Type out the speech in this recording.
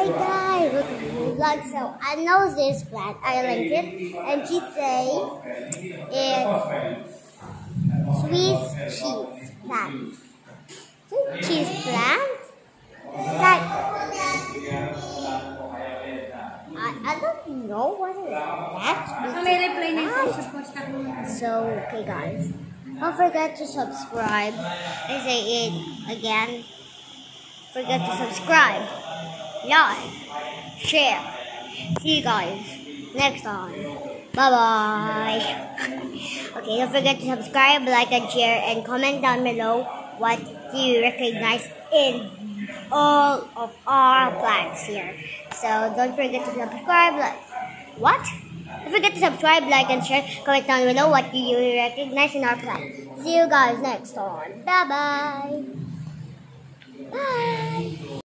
guys, welcome to the vlog. So I know this plant, I linked it, and she say it's Swiss cheese plant. Swiss cheese plant? Like, I don't know what is that. So, okay guys, don't forget to subscribe. I say it again. Forget to subscribe, like, share. See you guys next time. Bye bye. Okay, don't forget to subscribe, like, and share, and comment down below what you recognize in all of our plants here. So don't forget to subscribe. What? Don't forget to subscribe, like, and share. Comment down below what you recognize in our plants. See you guys next time. Bye bye. Bye.